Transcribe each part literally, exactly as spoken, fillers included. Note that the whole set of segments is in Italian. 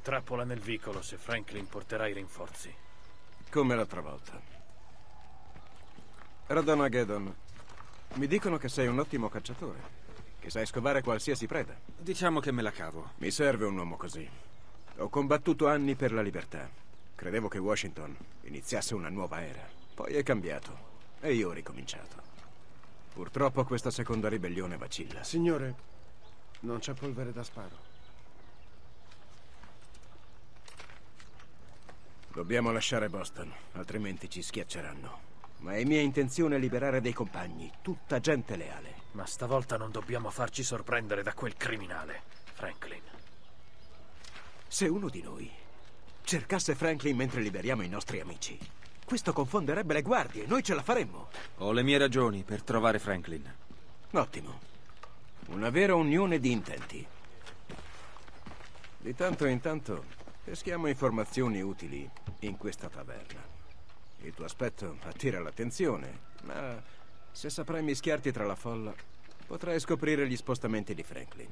trappola nel vicolo se Franklin porterà i rinforzi. Come l'altra volta. Radon Geddon, mi dicono che sei un ottimo cacciatore, che sai scovare qualsiasi preda. Diciamo che me la cavo. Mi serve un uomo così. Ho combattuto anni per la libertà. Credevo che Washington iniziasse una nuova era. Poi è cambiato e io ho ricominciato. Purtroppo questa seconda ribellione vacilla. Signore, non c'è polvere da sparo. Dobbiamo lasciare Boston, altrimenti ci schiacceranno. Ma è mia intenzione liberare dei compagni, tutta gente leale. Ma stavolta non dobbiamo farci sorprendere da quel criminale, Franklin. Se uno di noi cercasse Franklin mentre liberiamo i nostri amici, questo confonderebbe le guardie, noi ce la faremmo. Ho le mie ragioni per trovare Franklin. Ottimo. Una vera unione di intenti. Di tanto in tanto peschiamo informazioni utili in questa taverna. Il tuo aspetto attira l'attenzione, ma se saprai mischiarti tra la folla, potrai scoprire gli spostamenti di Franklin.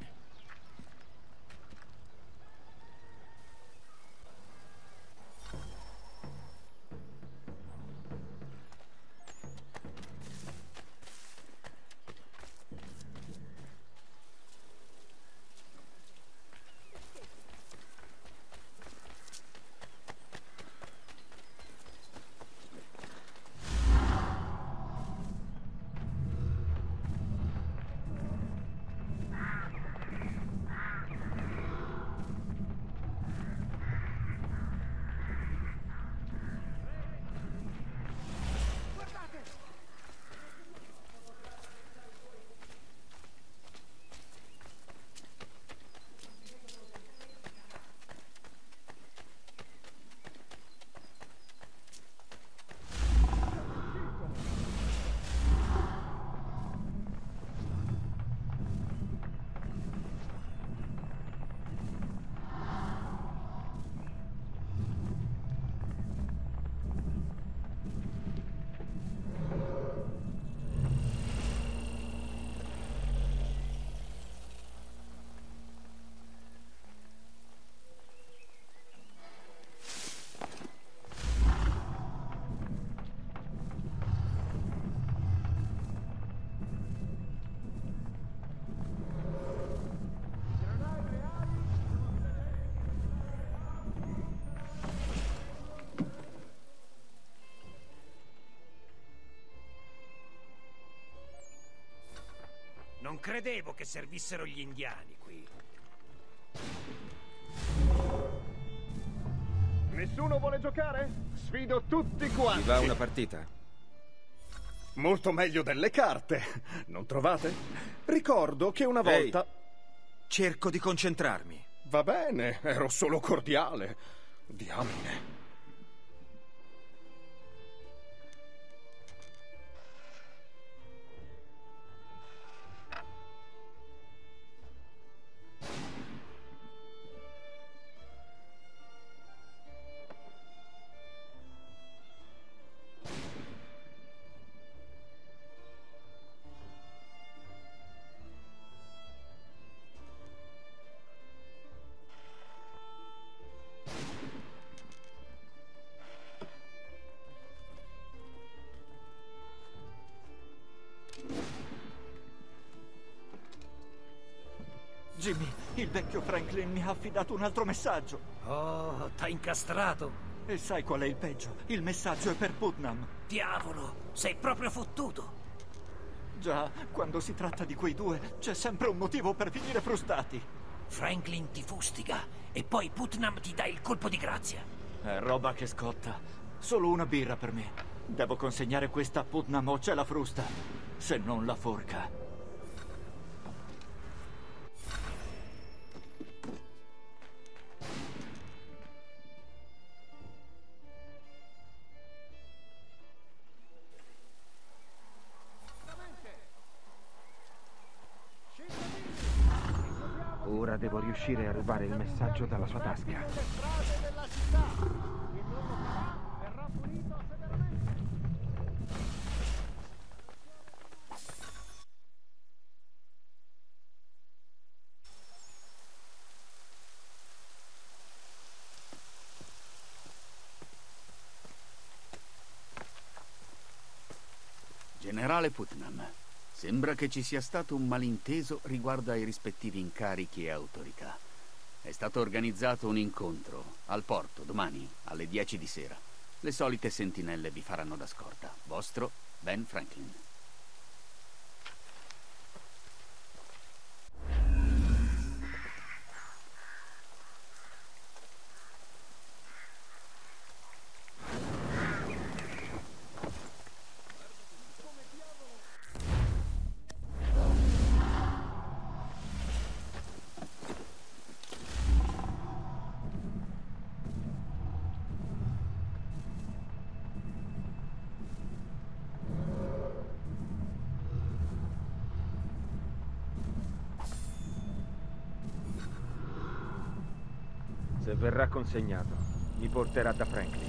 Non credevo che servissero gli indiani qui. Nessuno vuole giocare? Sfido tutti quanti. Ti va una partita? Molto meglio delle carte, non trovate? Ricordo che una volta... Ehi, cerco di concentrarmi. Va bene, ero solo cordiale. Diamine. Jimmy, il vecchio Franklin mi ha affidato un altro messaggio. Oh, t'ha incastrato. E sai qual è il peggio? Il messaggio è per Putnam. Diavolo, sei proprio fottuto. Già, quando si tratta di quei due, c'è sempre un motivo per finire frustati. Franklin ti fustiga e poi Putnam ti dà il colpo di grazia. È roba che scotta. Solo una birra per me. Devo consegnare questa a Putnam o c'è la frusta. Se non la forca. Ora devo riuscire a rubare il messaggio dalla sua tasca. Generale Putnam, sembra che ci sia stato un malinteso riguardo ai rispettivi incarichi e autorità. È stato organizzato un incontro al porto domani alle dieci di sera. Le solite sentinelle vi faranno da scorta. Vostro Ben Franklin. Se verrà consegnato, mi porterà da Franklin.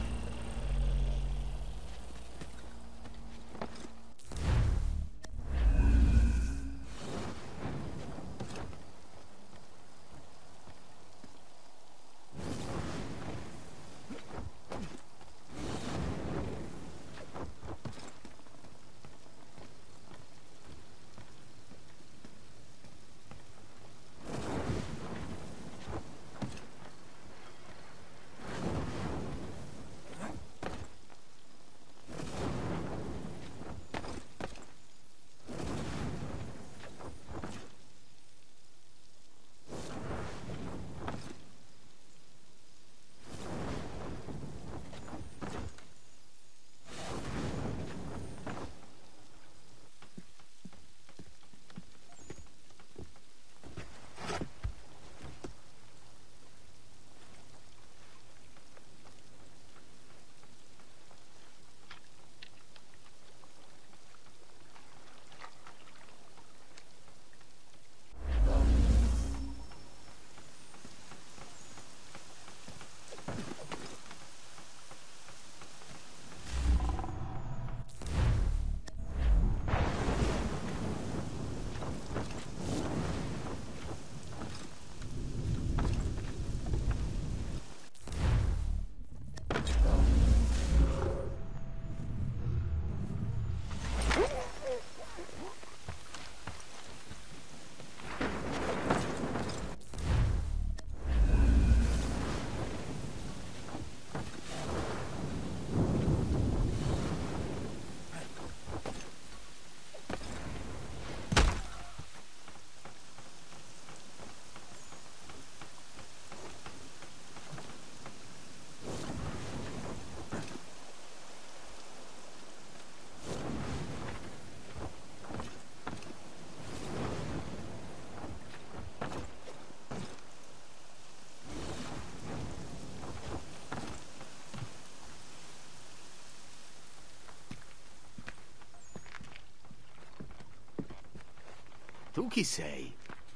Tu chi sei?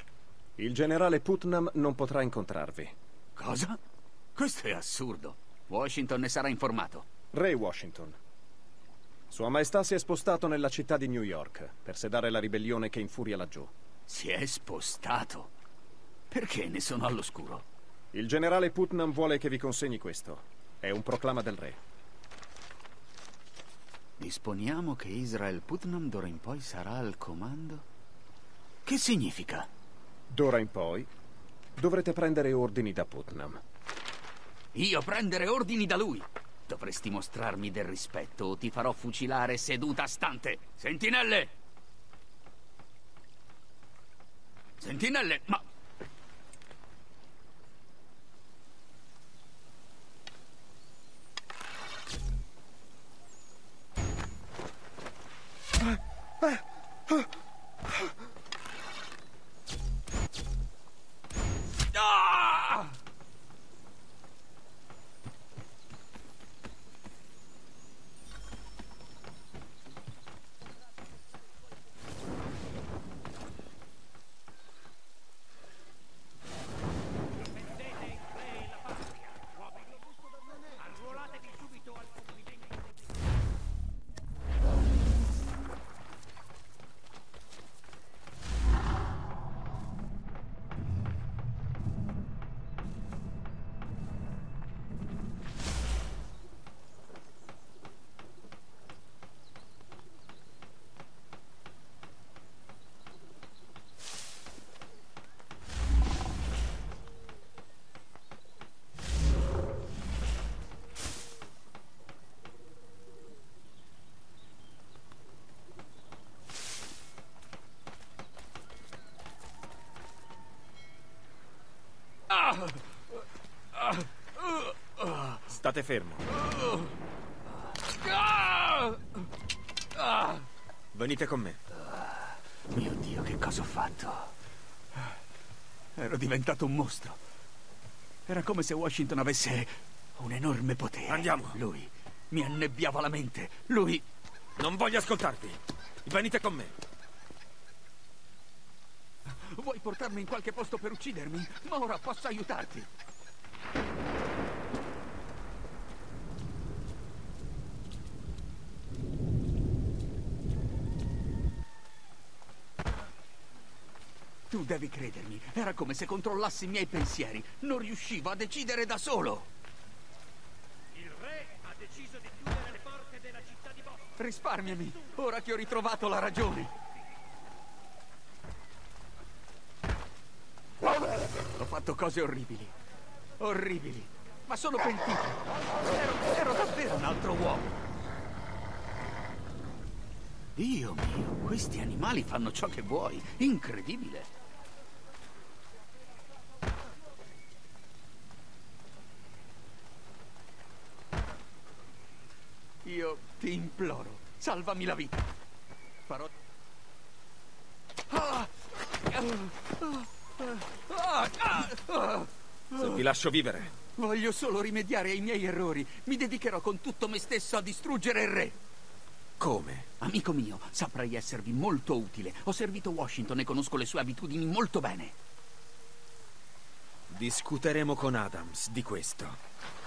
Il generale Putnam non potrà incontrarvi. Cosa? Questo è assurdo. Washington ne sarà informato. Re Washington. Sua Maestà si è spostato nella città di New York per sedare la ribellione che infuria laggiù. Si è spostato? Perché ne sono all'oscuro? Il generale Putnam vuole che vi consegni questo. È un proclama del re. Disponiamo che Israel Putnam d'ora in poi sarà al comando? Che significa? D'ora in poi dovrete prendere ordini da Putnam. Io prendere ordini da lui? Dovresti mostrarmi del rispetto o ti farò fucilare seduta stante. Sentinelle! Sentinelle, ma... Ah! State fermo. Venite con me. Mio Dio, che cosa ho fatto? Ero diventato un mostro. Era come se Washington avesse un enorme potere. Andiamo. Lui mi annebbiava la mente. Lui... Non voglio ascoltarvi. Venite con me. Vuoi portarmi in qualche posto per uccidermi? Ma ora posso aiutarti. Tu devi credermi. Era come se controllassi i miei pensieri. Non riuscivo a decidere da solo. Il re ha deciso di chiudere le porte della città di Boston. Risparmiami, ora che ho ritrovato la ragione. Ho fatto cose orribili. Orribili. Ma sono pentito. Ero, ero davvero un altro uomo. Dio mio, questi animali fanno ciò che vuoi. Incredibile. Io ti imploro, salvami la vita. Farò... Ah! Ah! Ah! Ah! Se vi lascio vivere. Voglio solo rimediare ai miei errori. Mi dedicherò con tutto me stesso a distruggere il re. Come? Amico mio, saprei esservi molto utile. Ho servito Washington e conosco le sue abitudini molto bene. Discuteremo con Adams di questo.